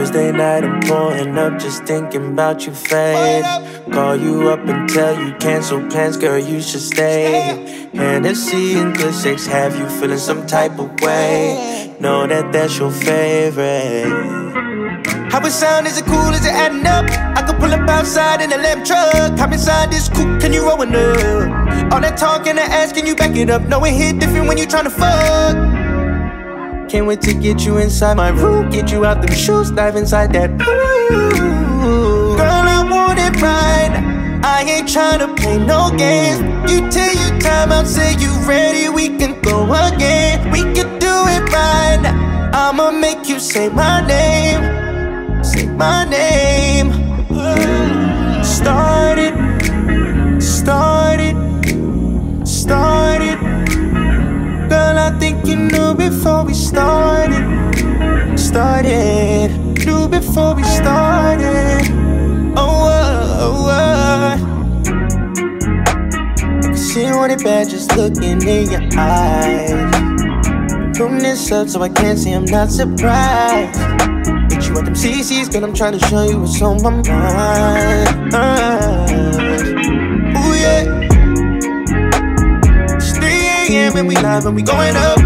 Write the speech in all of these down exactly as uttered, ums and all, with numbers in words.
Thursday night, I'm pulling up, just thinking about you, fade. Call you up and tell you cancel plans, girl, you should stay. Hennessy and good sex have you feeling some type of way. Know that that's your favorite. How it sound, is it cool, is it adding up? I could pull up outside in a lamp truck. Hop inside this coupe, can you roll it up? All that talk and that ass, can you back it up? Know it hit different when you tryna fuck. Can't wait to get you inside my room, get you out them shoes, dive inside that pool. Girl, I want it right now. I ain't tryna play no games. You tell you time out, say you ready, we can go again. We can do it right now. I'ma make you say my name, say my name. Start it, start it, start it. Girl, I think you knew before we started. Started, knew before we started. Oh, uh, oh, uh. I can see you want it bad just looking in your eyes. Putting this up so I can't say I'm not surprised. Hit you with them C Cs, girl, I'm trying to show you what's on my mind. uh, Ooh, yeah. And we live and we going up.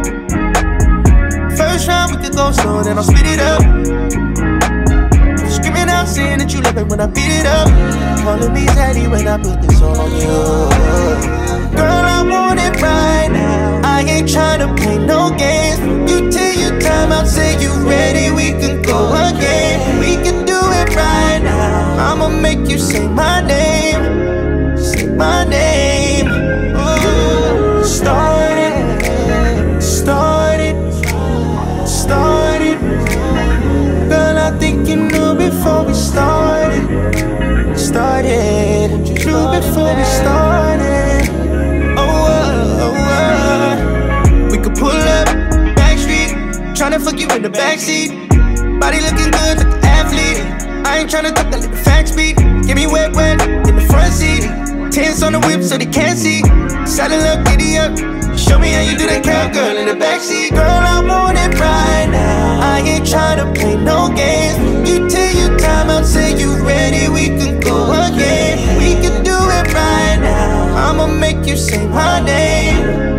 First round we could go slow, then I'll speed it up. Screaming out saying that you love it when I beat it up. Calling me daddy when I put this on you. Girl, I want it right now. I ain't tryna play no games. You tell you time out, say you ready, we can go again. We can do it right now. I'ma make you say my name, say my name. Ooh. Start it, start it, start it. Girl, I think you knew before we started. Started, you knew before we started. Oh, uh, oh, uh. We could pull up, backstreet, tryna fuck you in the backseat. Body looking good like an athlete. I ain't tryna talk that little fact speed. Give me wet, wet in the front seat. Tents on the whip so they can't see. Saddle up, giddy up. Show me how you do that cowgirl in the backseat. Girl, I want it right now. I ain't tryna play no games. You tell you time out, say you ready, we can go again. We can do it right now. I'ma make you say my name.